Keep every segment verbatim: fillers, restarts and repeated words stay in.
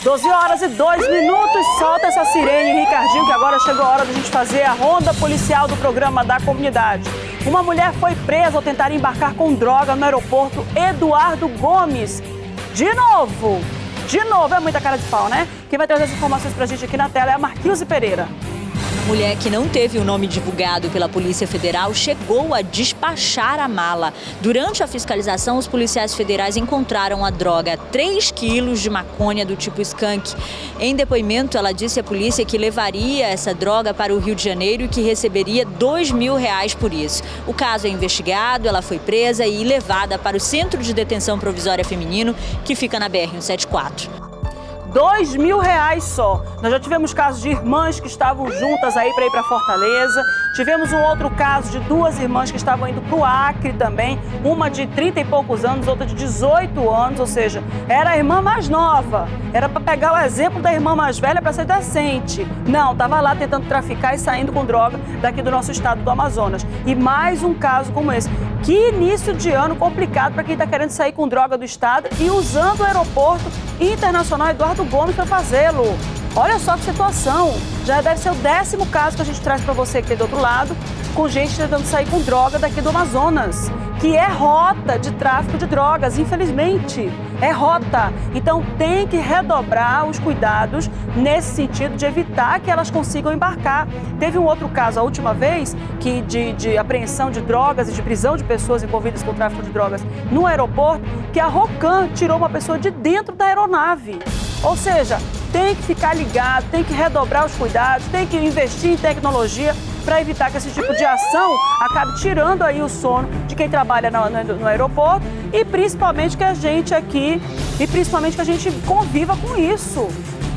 doze horas e dois minutos, solta essa sirene, Ricardinho, que agora chegou a hora da gente fazer a ronda policial do programa da comunidade. Uma mulher foi presa ao tentar embarcar com droga no aeroporto Eduardo Gomes. De novo, de novo, é muita cara de pau, né? Quem vai trazer as informações pra gente aqui na tela é a Marquilze Pereira. Mulher que não teve o nome divulgado pela Polícia Federal chegou a despachar a mala. Durante a fiscalização, os policiais federais encontraram a droga, três quilos de maconha do tipo skunk. Em depoimento, ela disse à polícia que levaria essa droga para o Rio de Janeiro e que receberia dois mil reais por isso. O caso é investigado, ela foi presa e levada para o Centro de Detenção Provisória Feminino, que fica na B R cento e setenta e quatro. Dois mil reais só. Nós já tivemos casos de irmãs que estavam juntas aí para ir para Fortaleza. Tivemos um outro caso de duas irmãs que estavam indo para o Acre também. Uma de trinta e poucos anos, outra de dezoito anos. Ou seja, era a irmã mais nova. Era para pegar o exemplo da irmã mais velha para ser decente. Não, estava lá tentando traficar e saindo com droga daqui do nosso estado do Amazonas. E mais um caso como esse. Que início de ano complicado para quem está querendo sair com droga do estado e usando o aeroporto internacional Eduardo Gomes para fazê-lo. Olha só que situação. Já deve ser o décimo caso que a gente traz para você que tem do outro lado, com gente tentando sair com droga daqui do Amazonas, que é rota de tráfico de drogas, infelizmente. É rota. Então tem que redobrar os cuidados nesse sentido de evitar que elas consigam embarcar. Teve um outro caso, a última vez, que de, de apreensão de drogas e de prisão de pessoas envolvidas com o tráfico de drogas no aeroporto, que a Rocan tirou uma pessoa de dentro da aeronave. Ou seja, tem que ficar ligado, tem que redobrar os cuidados, tem que investir em tecnologia para evitar que esse tipo de ação acabe tirando aí o sono de quem trabalha no, no, no aeroporto e principalmente que a gente aqui, e principalmente que a gente conviva com isso.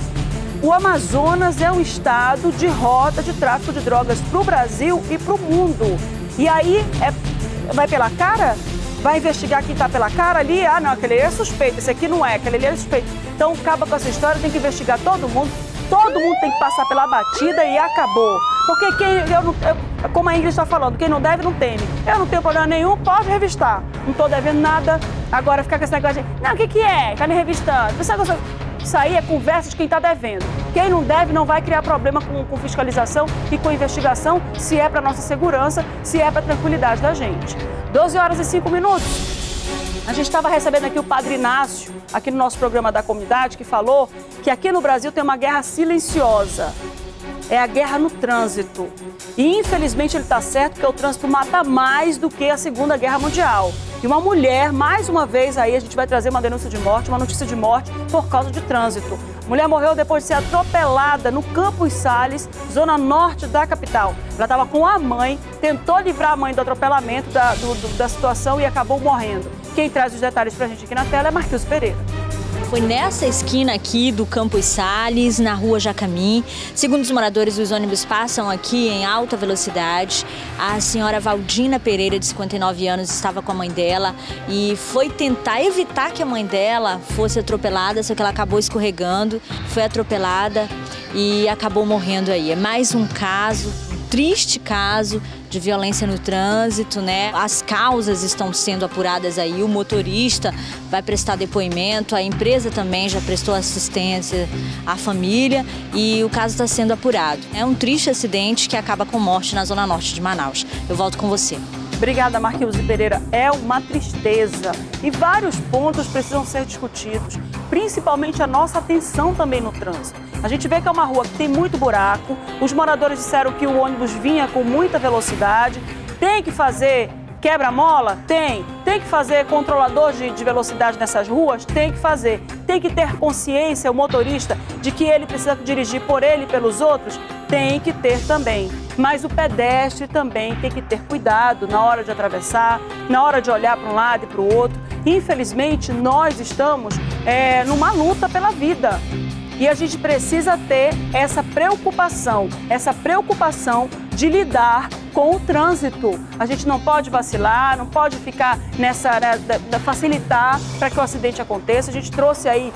O Amazonas é um estado de rota de tráfico de drogas para o Brasil e para o mundo. E aí, é, vai pela cara? Vai investigar quem está pela cara ali? Ah, não, aquele é suspeito, esse aqui não é, aquele ali é suspeito. Então, acaba com essa história, tem que investigar todo mundo. Todo mundo tem que passar pela batida e acabou. Porque quem, eu não, eu, como a Ingrid está falando, quem não deve não teme. Eu não tenho problema nenhum, pode revistar. Não estou devendo nada. Agora ficar com esse negócio de, não, o que que é? Está me revistando. Isso aí é conversa de quem está devendo. Quem não deve não vai criar problema com, com fiscalização e com investigação, se é para nossa segurança, se é para a tranquilidade da gente. doze horas e cinco minutos. A gente estava recebendo aqui o Padre Inácio, aqui no nosso programa da comunidade, que falou que aqui no Brasil tem uma guerra silenciosa. É a guerra no trânsito. E infelizmente ele está certo, porque o trânsito mata mais do que a Segunda Guerra Mundial. E uma mulher, mais uma vez aí, a gente vai trazer uma denúncia de morte, uma notícia de morte por causa de trânsito. A mulher morreu depois de ser atropelada no Campos Sales, zona norte da capital. Ela estava com a mãe, tentou livrar a mãe do atropelamento, da, do, do, da situação e acabou morrendo. Quem traz os detalhes pra gente aqui na tela é Marquilze Pereira. Foi nessa esquina aqui do Campos Sales, na rua Jacamim. Segundo os moradores, os ônibus passam aqui em alta velocidade. A senhora Valdina Pereira, de cinquenta e nove anos, estava com a mãe dela e foi tentar evitar que a mãe dela fosse atropelada, só que ela acabou escorregando, foi atropelada e acabou morrendo aí. É mais um caso, um triste caso de violência no trânsito, né? As causas estão sendo apuradas aí, o motorista vai prestar depoimento, a empresa também já prestou assistência à família e o caso está sendo apurado. É um triste acidente que acaba com morte na zona norte de Manaus. Eu volto com você. Obrigada, Marquilze Pereira. É uma tristeza e vários pontos precisam ser discutidos, principalmente a nossa atenção também no trânsito. A gente vê que é uma rua que tem muito buraco, os moradores disseram que o ônibus vinha com muita velocidade, tem que fazer quebra-mola? Tem. Tem que fazer controlador de, de velocidade nessas ruas? Tem que fazer. Tem que ter consciência, o motorista, de que ele precisa dirigir por ele e pelos outros? Tem que ter também. Mas o pedestre também tem que ter cuidado na hora de atravessar, na hora de olhar para um lado e para o outro. Infelizmente, nós estamos é, numa luta pela vida. E a gente precisa ter essa preocupação, essa preocupação de lidar com o trânsito. A gente não pode vacilar, não pode ficar nessa, né, da, da facilitar para que o acidente aconteça. A gente trouxe aí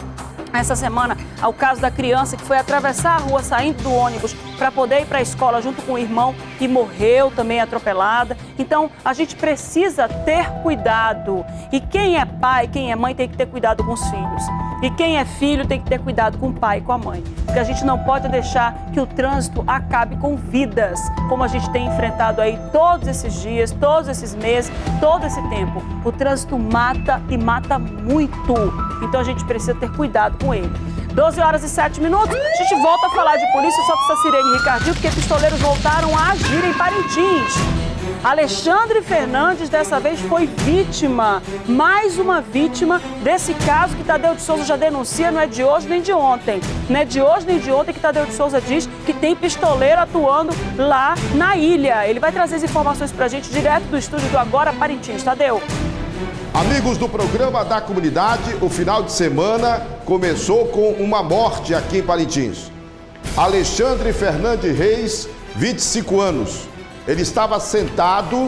essa semana ao caso da criança que foi atravessar a rua saindo do ônibus para poder ir para a escola junto com o irmão e morreu também atropelada. Então a gente precisa ter cuidado. E quem é pai, quem é mãe tem que ter cuidado com os filhos. E quem é filho tem que ter cuidado com o pai e com a mãe. Porque a gente não pode deixar que o trânsito acabe com vidas, como a gente tem enfrentado aí todos esses dias, todos esses meses, todo esse tempo. O trânsito mata e mata muito. Então a gente precisa ter cuidado com ele. doze horas e sete minutos, a gente volta a falar de polícia, só precisa Sirene Ricardinho, porque pistoleiros voltaram a agir em Parintins. Alexandre Fernandes, dessa vez, foi vítima, mais uma vítima desse caso que Tadeu de Souza já denuncia, não é de hoje nem de ontem. Não é de hoje nem de ontem que Tadeu de Souza diz que tem pistoleiro atuando lá na ilha. Ele vai trazer as informações pra gente direto do estúdio do Agora Parintins. Tadeu. Amigos do programa da comunidade, o final de semana começou com uma morte aqui em Parintins. Alexandre Fernandes Reis, vinte e cinco anos. Ele estava sentado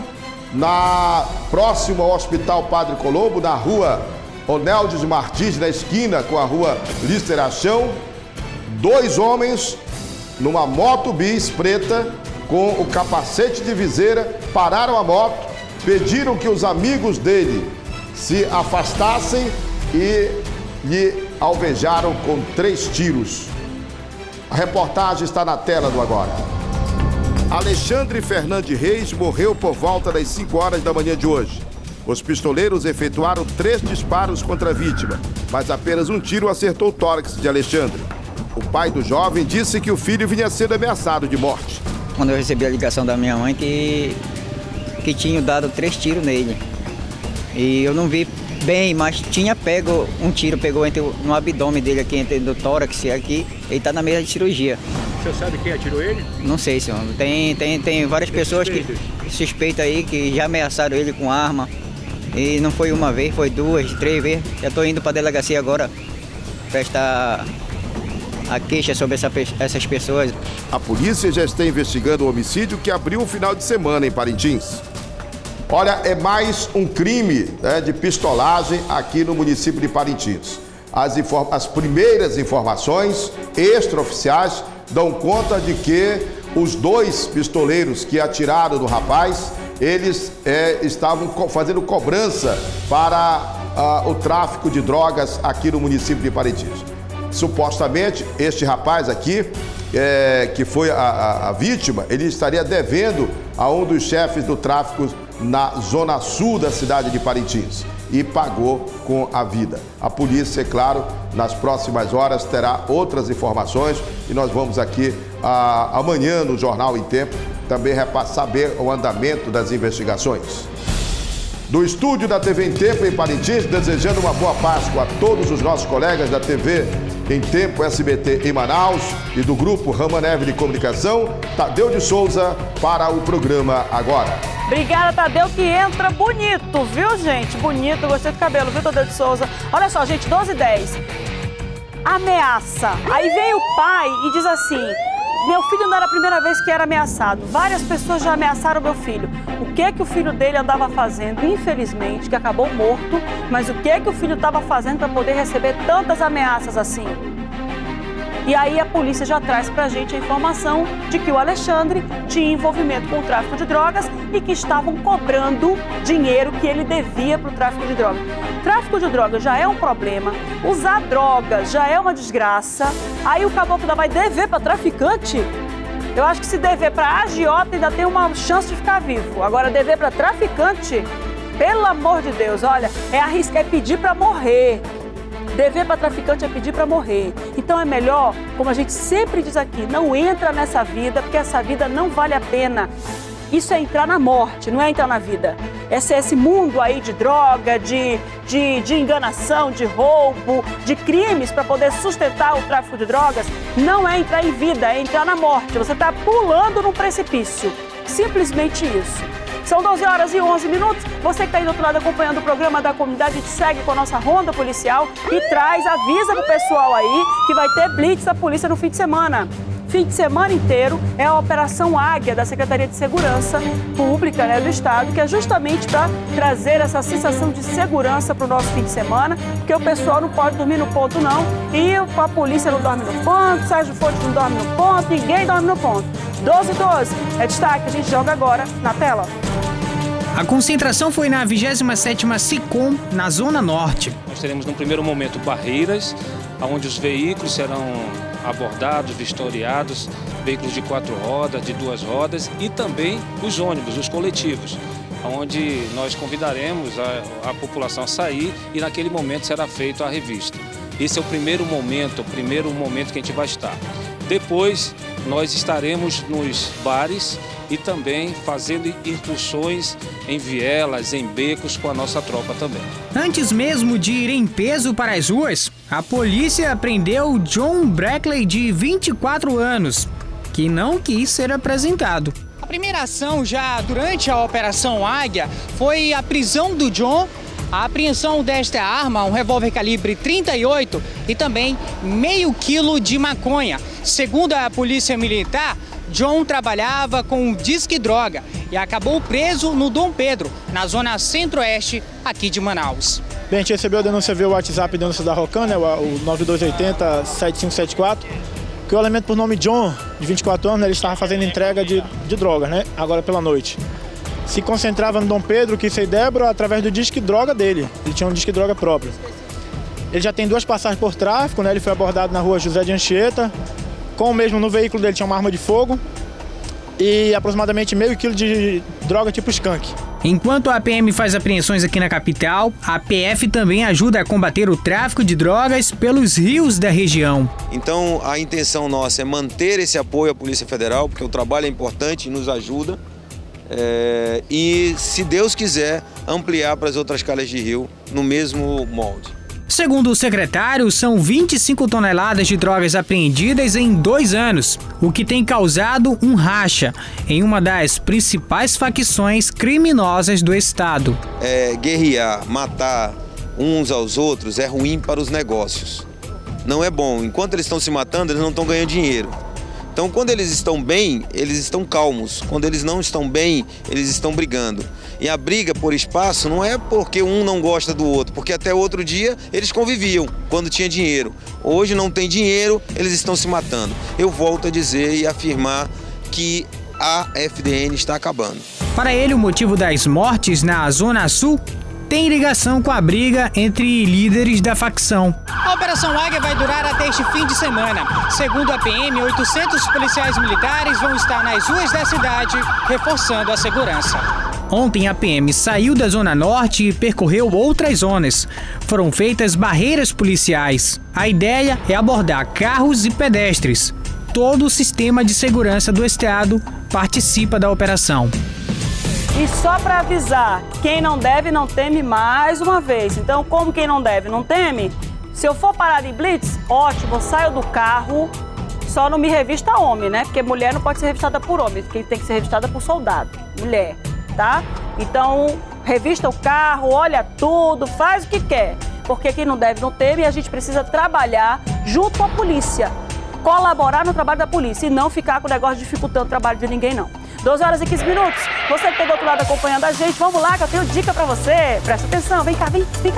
na próximo ao Hospital Padre Colombo, na rua Oneldes Martins, na esquina com a rua Lister Achão. Dois homens numa moto bis preta com o capacete de viseira pararam a moto, pediram que os amigos dele se afastassem e lhe alvejaram com três tiros. A reportagem está na tela do Agora. Alexandre Fernandes Reis morreu por volta das cinco horas da manhã de hoje. Os pistoleiros efetuaram três disparos contra a vítima, mas apenas um tiro acertou o tórax de Alexandre. O pai do jovem disse que o filho vinha sendo ameaçado de morte. Quando eu recebi a ligação da minha mãe que, que tinham dado três tiros nele. E eu não vi bem, mas tinha pego um tiro, pegou entre, no abdômen dele aqui, entre o tórax aqui, ele está na mesa de cirurgia. O senhor sabe quem atirou ele? Não sei, senhor. Tem, tem, tem várias tem pessoas suspeitos. que suspeitam aí, que já ameaçaram ele com arma. E não foi uma vez, foi duas, três vezes. Já estou indo para a delegacia agora prestar a queixa sobre essa, essas pessoas. A polícia já está investigando o homicídio que abriu o final de semana em Parintins. Olha, é mais um crime, né, de pistolagem aqui no município de Parintins. As, as primeiras informações extraoficiais dão conta de que os dois pistoleiros que atiraram no rapaz, eles é, estavam co fazendo cobrança para uh, o tráfico de drogas aqui no município de Parintins. Supostamente, este rapaz aqui, é, que foi a, a, a vítima, ele estaria devendo a um dos chefes do tráfico na zona sul da cidade de Parintins e pagou com a vida. A polícia, é claro, nas próximas horas terá outras informações e nós vamos aqui ah, amanhã no Jornal em Tempo também saber o andamento das investigações. Do estúdio da T V em Tempo em Parintins, desejando uma boa Páscoa a todos os nossos colegas da T V em Tempo S B T em Manaus e do grupo Rama Neve de Comunicação, Tadeu de Souza para o programa Agora. Obrigada, Tadeu, que entra bonito, viu, gente? Bonito, gostei do cabelo, viu, Tadeu de Souza? Olha só, gente, doze e dez. Ameaça. Aí vem o pai e diz assim: meu filho não era a primeira vez que era ameaçado. Várias pessoas já ameaçaram meu filho. O que é que o filho dele andava fazendo, infelizmente, que acabou morto, mas o que é que o filho estava fazendo para poder receber tantas ameaças assim? E aí a polícia já traz pra gente a informação de que o Alexandre tinha envolvimento com o tráfico de drogas e que estavam cobrando dinheiro que ele devia para o tráfico de drogas. Tráfico de drogas já é um problema, usar drogas já é uma desgraça, aí o caboclo ainda vai dever para traficante? Eu acho que se dever para agiota ainda tem uma chance de ficar vivo. Agora dever para traficante, pelo amor de Deus, olha, é arriscar, é pedir para morrer. Dever para traficante é pedir para morrer. Então é melhor, como a gente sempre diz aqui, não entra nessa vida, porque essa vida não vale a pena. Isso é entrar na morte, não é entrar na vida. Esse é esse mundo aí de droga, de, de, de enganação, de roubo, de crimes para poder sustentar o tráfico de drogas, não é entrar em vida, é entrar na morte. Você está pulando num precipício. Simplesmente isso. São doze horas e onze minutos. Você que está aí do outro lado acompanhando o programa da comunidade, a gente segue com a nossa ronda policial e traz, avisa pro pessoal aí que vai ter blitz da polícia no fim de semana. Fim de semana inteiro é a Operação Águia da Secretaria de Segurança Pública, né, do Estado, que é justamente para trazer essa sensação de segurança para o nosso fim de semana, porque o pessoal não pode dormir no ponto não, e a polícia não dorme no ponto, Sérgio Fonte não dorme no ponto, ninguém dorme no ponto. doze e doze é destaque, a gente joga agora na tela. A concentração foi na vigésima sétima SICOM, na Zona Norte. Nós teremos, num primeiro momento, barreiras, onde os veículos serão abordados, vistoriados, veículos de quatro rodas, de duas rodas e também os ônibus, os coletivos, onde nós convidaremos a, a população a sair e naquele momento será feita a revista. Esse é o primeiro momento, o primeiro momento que a gente vai estar. Depois nós estaremos nos bares e também fazendo incursões em vielas, em becos com a nossa tropa também. Antes mesmo de ir em peso para as ruas, a polícia prendeu John Brackley, de vinte e quatro anos, que não quis ser apresentado. A primeira ação já durante a Operação Águia foi a prisão do John, a apreensão desta arma, um revólver calibre trinta e oito e também meio quilo de maconha. Segundo a Polícia Militar, John trabalhava com um disque droga e acabou preso no Dom Pedro, na zona centro-oeste aqui de Manaus. Bem, a gente recebeu a denúncia via WhatsApp, denúncia da Rocan, né, o nove dois oito zero, sete cinco sete quatro, que o elemento por nome John, de vinte e quatro anos, ele estava fazendo entrega de, de droga, né, agora pela noite. Se concentrava no Dom Pedro, Kissa e Débora, através do disque droga dele. Ele tinha um disque droga próprio. Ele já tem duas passagens por tráfico, né, ele foi abordado na rua José de Anchieta. Com o mesmo no veículo dele tinha uma arma de fogo e aproximadamente meio quilo de droga tipo skunk. Enquanto a P M faz apreensões aqui na capital, a P F também ajuda a combater o tráfico de drogas pelos rios da região. Então a intenção nossa é manter esse apoio à Polícia Federal, porque o trabalho é importante e nos ajuda. É, e, se Deus quiser, ampliar para as outras calhas de rio no mesmo molde. Segundo o secretário, são vinte e cinco toneladas de drogas apreendidas em dois anos, o que tem causado um racha em uma das principais facções criminosas do estado. É, guerrear, matar uns aos outros é ruim para os negócios. Não é bom. Enquanto eles estão se matando, eles não estão ganhando dinheiro. Então, quando eles estão bem, eles estão calmos. Quando eles não estão bem, eles estão brigando. E a briga por espaço não é porque um não gosta do outro, porque até outro dia eles conviviam quando tinha dinheiro. Hoje não tem dinheiro, eles estão se matando. Eu volto a dizer e afirmar que a F D N está acabando. Para ele, o motivo das mortes na Zona Sul tem ligação com a briga entre líderes da facção. A Operação Águia vai durar até este fim de semana. Segundo a P M, oitocentos policiais militares vão estar nas ruas da cidade, reforçando a segurança. Ontem a P M saiu da Zona Norte e percorreu outras zonas. Foram feitas barreiras policiais. A ideia é abordar carros e pedestres. Todo o sistema de segurança do estado participa da operação. E só para avisar, quem não deve não teme mais uma vez. Então, como quem não deve não teme, se eu for parado em blitz, ótimo, saio do carro, só não me revista homem, né? Porque mulher não pode ser revistada por homem, quem tem que ser revistada por soldado, mulher, tá? Então, revista o carro, olha tudo, faz o que quer. Porque quem não deve não teme e a gente precisa trabalhar junto com a polícia. Colaborar no trabalho da polícia e não ficar com o negócio dificultando o trabalho de ninguém, não. doze horas e quinze minutos. Você que está do outro lado acompanhando a gente, vamos lá que eu tenho dica para você. Presta atenção, vem cá, vem, vem cá.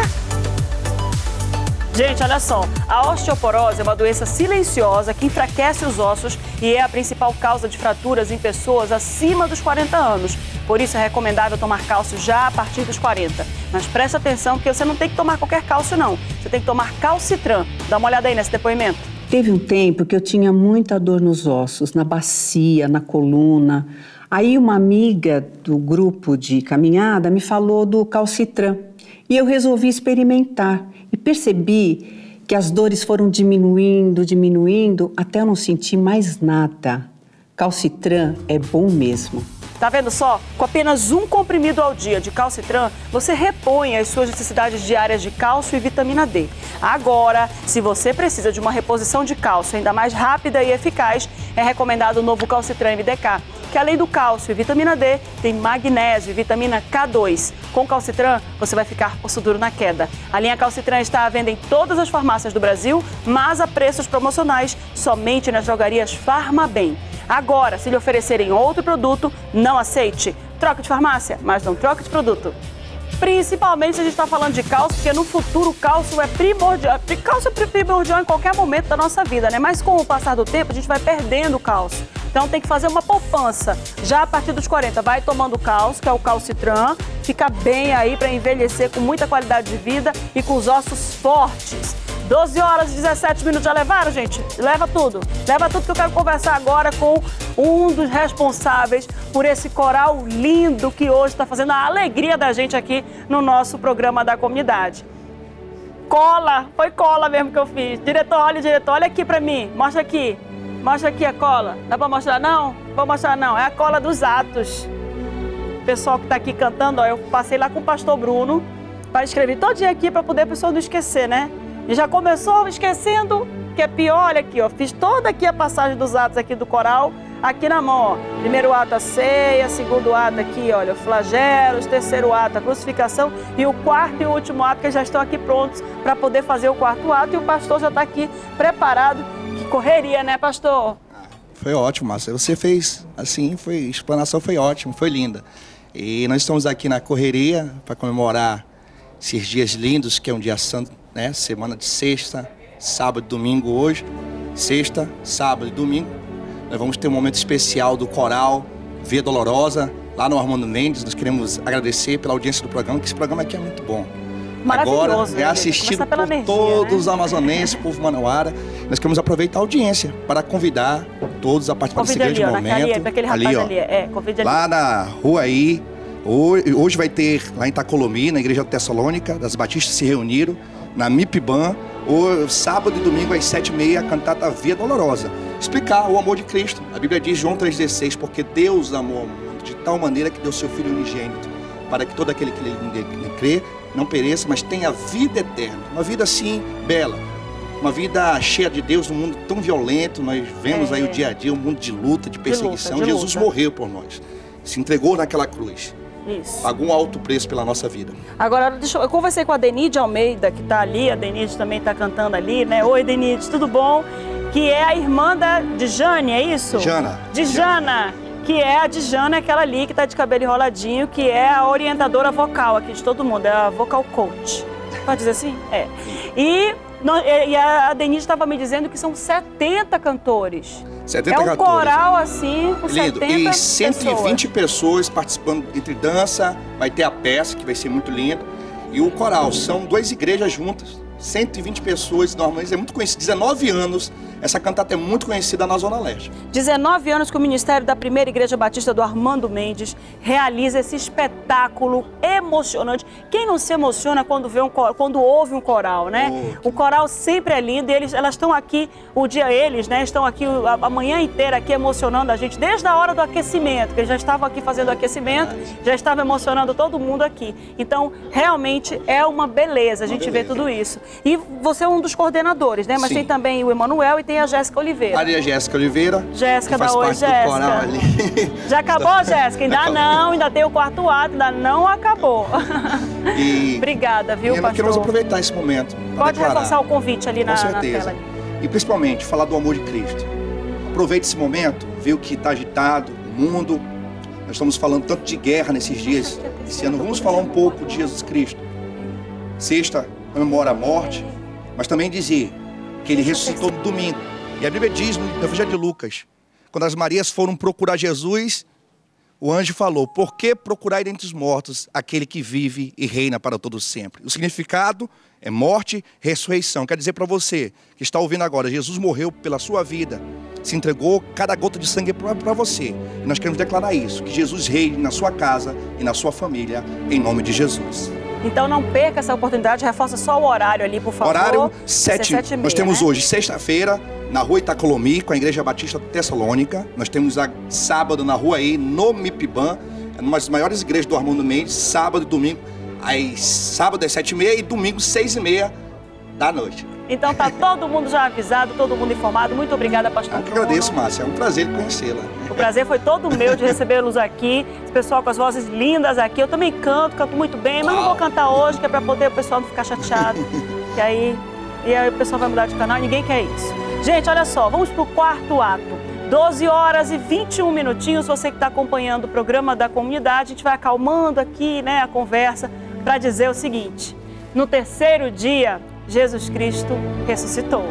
Gente, olha só, a osteoporose é uma doença silenciosa que enfraquece os ossos e é a principal causa de fraturas em pessoas acima dos quarenta anos. Por isso é recomendável tomar cálcio já a partir dos quarenta. Mas presta atenção porque você não tem que tomar qualquer cálcio, não. Você tem que tomar Calcitran. Dá uma olhada aí nesse depoimento. Teve um tempo que eu tinha muita dor nos ossos, na bacia, na coluna. Aí uma amiga do grupo de caminhada me falou do Calcitran e eu resolvi experimentar e percebi que as dores foram diminuindo, diminuindo, até eu não sentir mais nada. Calcitran é bom mesmo. Tá vendo só? Com apenas um comprimido ao dia de Calcitran, você repõe as suas necessidades diárias de cálcio e vitamina D. Agora, se você precisa de uma reposição de cálcio ainda mais rápida e eficaz, é recomendado o novo Calcitran M D K, que além do cálcio e vitamina D, tem magnésio e vitamina K dois. Com Calcitran, você vai ficar osso duro na queda. A linha Calcitran está à venda em todas as farmácias do Brasil, mas a preços promocionais somente nas drogarias Farmabem. Agora, se lhe oferecerem outro produto, não aceite. Troque de farmácia, mas não troque de produto. Principalmente se a gente está falando de cálcio, porque no futuro o cálcio é primordial. Cálcio é primordial em qualquer momento da nossa vida, né? Mas com o passar do tempo, a gente vai perdendo o cálcio. Então tem que fazer uma poupança. Já a partir dos quarenta, vai tomando cálcio, que é o Calcitran. Fica bem aí para envelhecer com muita qualidade de vida e com os ossos fortes. doze horas e dezessete minutos, já levaram, gente? Leva tudo. Leva tudo que eu quero conversar agora com um dos responsáveis por esse coral lindo que hoje está fazendo a alegria da gente aqui no nosso programa da comunidade. Cola, foi cola mesmo que eu fiz. Diretor, olha, diretor, olha aqui pra mim, mostra aqui. Mostra aqui a cola. Dá pra mostrar não? Vou mostrar não, é a cola dos Atos. O pessoal que tá aqui cantando, ó, eu passei lá com o pastor Bruno para escrever todinho aqui para poder a pessoa não esquecer, né? E já começou esquecendo, que é pior, olha aqui, ó. Fiz toda aqui a passagem dos atos aqui do coral, aqui na mão, ó. Primeiro ato a ceia, segundo ato aqui, olha, o flagelos, terceiro ato a crucificação e o quarto e o último ato que já estão aqui prontos para poder fazer o quarto ato e o pastor já está aqui preparado. Que correria, né, pastor? Foi ótimo, Márcia. Você fez, assim, foi, a explanação foi ótima, foi linda. E nós estamos aqui na correria para comemorar esses dias lindos, que é um dia santo, né? Semana de sexta, sábado e domingo hoje. Sexta, sábado e domingo. Nós vamos ter um momento especial do coral Via Dolorosa, lá no Armando Mendes. Nós queremos agradecer pela audiência do programa, que esse programa aqui é muito bom. Agora é assistido por energia, todos, né? Os amazonenses, povo manauara. Nós queremos aproveitar a audiência para convidar todos a participar desse grande momento. Ali, aquele rapaz ali, ó, ali. É, convide ali. Lá na rua aí, hoje vai ter lá em Itacolomi, na Igreja Tessalônica, das Batistas se reuniram, na Mipiban, sábado e domingo às sete e meia, a cantata Via Dolorosa. Explicar o amor de Cristo. A Bíblia diz, João três dezesseis, porque Deus amou o mundo de tal maneira que deu seu Filho unigênito, para que todo aquele que nele crê não pereça, mas tenha vida eterna. Uma vida assim, bela. Uma vida cheia de Deus, num mundo tão violento. Nós vemos é. aí o dia a dia, um mundo de luta, de perseguição. De luta, de Jesus luta. morreu por nós. Se entregou naquela cruz. Isso. Pagou um alto preço pela nossa vida. Agora, deixa eu, eu conversei com a Denide Almeida, que está ali. A Denide também está cantando ali, né? Oi, Denide, tudo bom? Que é a irmã da Djane, é isso? Jana. Djana. Que é a Djana, aquela ali que tá de cabelo enroladinho, que é a orientadora vocal aqui de todo mundo, é a vocal coach. Pode dizer assim? É. E, e a Denise estava me dizendo que são setenta cantores. setenta é um cantores, coral assim, com lindo. setenta E cento e vinte pessoas. pessoas participando entre dança, vai ter a peça, que vai ser muito linda, e o coral. São duas igrejas juntas, cento e vinte pessoas, normalmente é muito conhecido, dezenove anos. Essa cantata é muito conhecida na Zona Leste. dezenove anos que o Ministério da Primeira Igreja Batista do Armando Mendes realiza esse espetáculo emocionante. Quem não se emociona quando, vê um, quando ouve um coral, né? Oh, o coral sempre é lindo e eles, elas estão aqui, o dia eles, né? Estão aqui a, a manhã inteira aqui emocionando a gente, desde a hora do aquecimento, que eles já estavam aqui fazendo o aquecimento, já estavam emocionando todo mundo aqui. Então, realmente é uma beleza a gente ver tudo isso. E você é um dos coordenadores, né? Mas Sim. tem também o Emanuel e tem a Jéssica Oliveira. Ali é a Jéssica Oliveira. Jéssica da Oi, Jéssica. Já acabou, Jéssica? Ainda acabou. Não, ainda tem o quarto ato, ainda não acabou. E, Obrigada, viu, e pastor? queremos aproveitar esse momento. Pode declarar. reforçar o convite ali Com na, certeza. na tela. E principalmente falar do amor de Cristo. Aproveite esse momento, vê o que está agitado, o mundo. Nós estamos falando tanto de guerra nesses dias. Esse ano vamos falar um pouco de Jesus Cristo. Sexta comemora a morte, mas também dizer que ele ressuscitou no domingo. E a Bíblia diz no Evangelho de Lucas, quando as Marias foram procurar Jesus, o anjo falou, por que procurar dentre os mortos aquele que vive e reina para todo sempre? O significado é morte, ressurreição. Quer dizer para você que está ouvindo agora, Jesus morreu pela sua vida, se entregou cada gota de sangue para você. E nós queremos declarar isso, que Jesus reine na sua casa e na sua família, em nome de Jesus. Então não perca essa oportunidade, reforça só o horário ali, por favor. Horário sete, sete e meia, nós temos né? hoje, sexta-feira, na rua Itacolomi, com a Igreja Batista Tessalônica. Nós temos a sábado na rua aí, no Mipiban, uma das maiores igrejas do Armando Mendes, sábado e domingo, às sábado às sete e meia e domingo seis e meia da noite. Então tá todo mundo já avisado, todo mundo informado. Muito obrigada, pastor. Eu que agradeço, Márcia. É um prazer conhecê-la. O prazer foi todo meu de recebê-los aqui. Esse pessoal com as vozes lindas aqui. Eu também canto, canto muito bem, mas Uau. não vou cantar hoje, que é para poder o pessoal não ficar chateado. e, aí, e aí o pessoal vai mudar de canal, ninguém quer isso. Gente, olha só, vamos pro quarto ato. doze horas e vinte e um minutinhos. Você que está acompanhando o programa da comunidade, a gente vai acalmando aqui, né, a conversa. para dizer o seguinte: no terceiro dia, Jesus Cristo ressuscitou.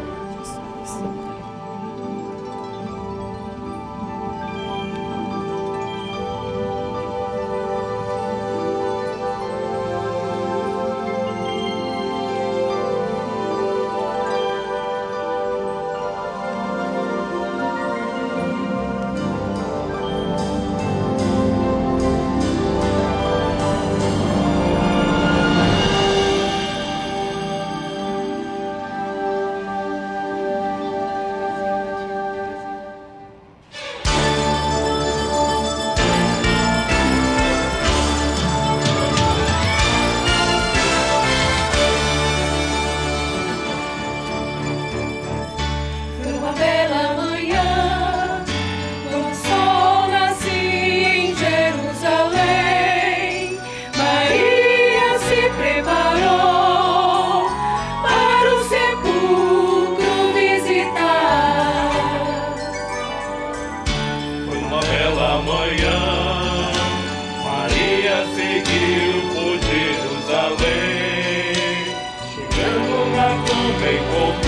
Chegando lá também com